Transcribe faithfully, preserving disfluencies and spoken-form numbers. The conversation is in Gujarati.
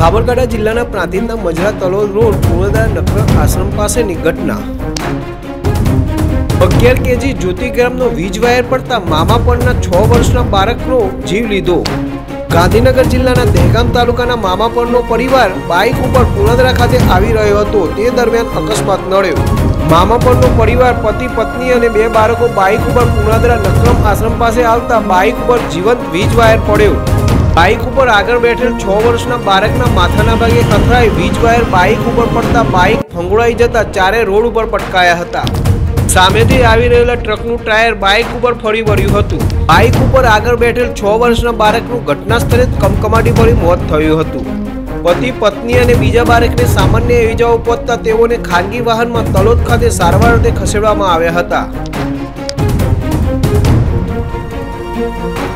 સાબરકાંઠા જિલ્લાના પ્રાંતિજના મજરા તલોદ રોડ પૂર્ણદા નખર આશ્રમ પાસેની ઘટના। અગિયાર કેજી જ્યોતિગ્રામનો વીજ વાયર પડતા મામા પરના છ વર્ષના બાળકનો જીવ લીધો। ગાંધીનગર જિલ્લાના દહેગામ તાલુકાના મામાપરનો પરિવાર બાઇક ઉપર પૂર્ણદરા ખાતે આવી રહ્યો હતો। તે દરમિયાન અકસ્માત નડ્યો। મામાપરનો પરિવાર પતિ પત્ની અને બે બાળકો બાઇક ઉપર પૂર્ણદરા નખરમ આશ્રમ પાસે આવતા બાઇક ઉપર જીવંત વીજ વાયર પડ્યો। બાઇક ઉપર આગળ બેઠેલ છ વર્ષના બાળકના માથાના ભાગે અથડાઈ વીજ વાયર બાઇક ઉપર પડતા બાઇક ફંગોળાઈ જતા ચારે રોડ ઉપર પટકાયા હતા। સામેથી આવી રહેલા ટ્રકનું ટાયર બાઇક ઉપર ફરી વળ્યું હતું। બાઇક ઉપર આગળ બેઠેલ છ વર્ષના બાળકનું ઘટના સ્થળે કમકમાટી ભરી મોત થયું હતું। પતિ પત્ની અને બીજા બાળકને સામાન્ય ઇજાઓ પહોંચતા તેઓને ખાનગી વાહનમાં તલોદ ખાતે સારવાર અર્થે ખસેડવામાં આવ્યા હતા।